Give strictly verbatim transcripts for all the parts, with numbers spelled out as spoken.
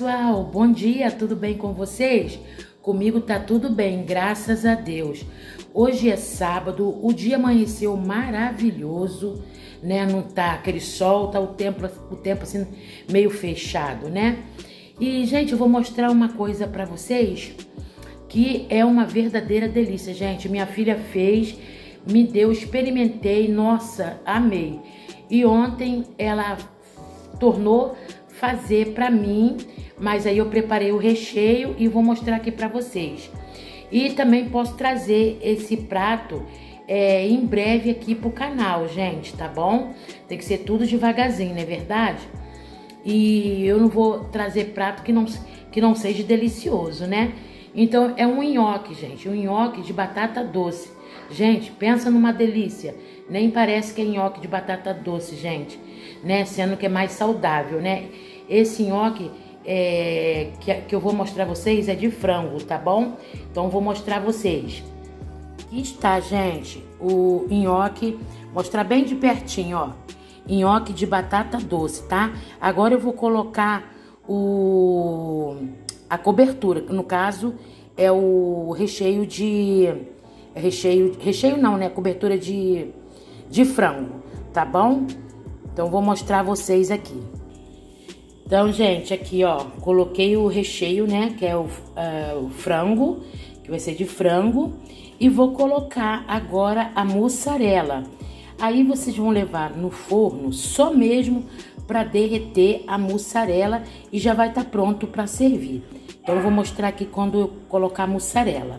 pessoal, bom dia, tudo bem com vocês? Comigo tá tudo bem, graças a Deus. Hoje é sábado, o dia amanheceu maravilhoso, né? Não tá aquele sol, tá o tempo, o tempo assim meio fechado, né? E gente, eu vou mostrar uma coisa pra vocês que é uma verdadeira delícia, gente. Minha filha fez, me deu, experimentei, nossa, amei. E ontem ela tornou fazer pra mim, mas aí eu preparei o recheio e vou mostrar aqui pra vocês. E também posso trazer esse prato é, em breve aqui pro canal, gente, tá bom? Tem que ser tudo devagarzinho, não é verdade? E eu não vou trazer prato que não, que não seja delicioso, né? Então é um nhoque, gente, um nhoque de batata doce. Gente, pensa numa delícia. Nem parece que é nhoque de batata doce, gente, né? Sendo que é mais saudável, né? Esse nhoque é, que, que eu vou mostrar vocês é de frango, tá bom? Então vou mostrar vocês. Aqui está, gente, o nhoque, mostrar bem de pertinho, ó. Nhoque de batata doce, tá? Agora eu vou colocar o a cobertura, que no caso é o recheio de recheio, recheio não, né? Cobertura de de frango, tá bom? Então vou mostrar a vocês aqui. Então, gente, aqui, ó, coloquei o recheio, né, que é o, uh, o frango, que vai ser de frango, e vou colocar agora a mussarela. Aí vocês vão levar no forno só mesmo para derreter a mussarela e já vai estar tá pronto para servir. Então eu vou mostrar aqui quando eu colocar a mussarela.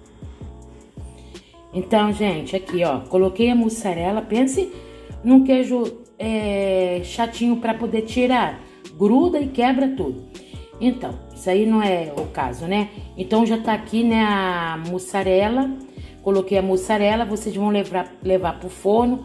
Então, gente, aqui, ó, coloquei a mussarela, pense num queijo é, chatinho para poder tirar. Gruda e quebra tudo. Então, isso aí não é o caso, né? Então já tá aqui, né, a mussarela. Coloquei a mussarela, vocês vão levar, levar pro forno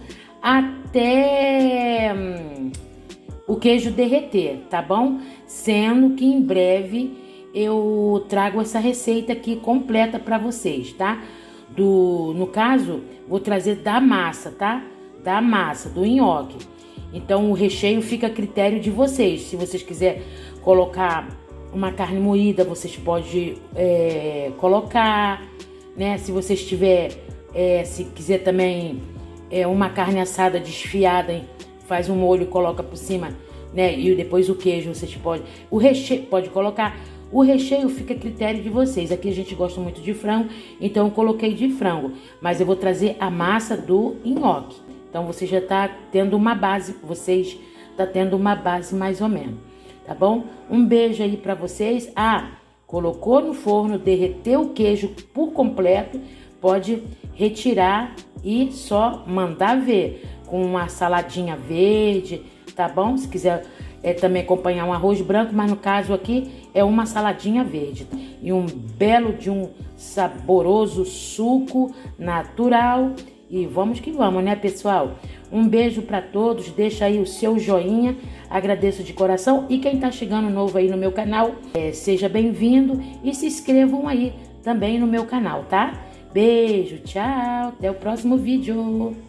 até hum, o queijo derreter, tá bom? Sendo que em breve eu trago essa receita aqui completa para vocês, tá? Do, no caso, vou trazer da massa, tá? Da massa, do nhoque. Então o recheio fica a critério de vocês. Se vocês quiserem colocar uma carne moída, vocês podem é, colocar, né? Se vocês tiver, é, se quiser também é, uma carne assada desfiada, hein? Faz um molho e coloca por cima, né? E depois o queijo vocês podem. O recheio pode colocar. O recheio fica a critério de vocês. Aqui a gente gosta muito de frango, então eu coloquei de frango. Mas eu vou trazer a massa do nhoque. Então você já tá tendo uma base, vocês tá tendo uma base mais ou menos, tá bom? Um beijo aí para vocês. Ah, colocou no forno, derreteu o queijo por completo, pode retirar e só mandar ver com uma saladinha verde, tá bom? Se quiser é, também acompanhar um arroz branco, mas no caso aqui é uma saladinha verde. E um belo de um saboroso suco natural. E vamos que vamos, né, pessoal? Um beijo para todos, deixa aí o seu joinha, agradeço de coração. E quem tá chegando novo aí no meu canal, é, seja bem-vindo e se inscrevam aí também no meu canal, tá? Beijo, tchau, até o próximo vídeo.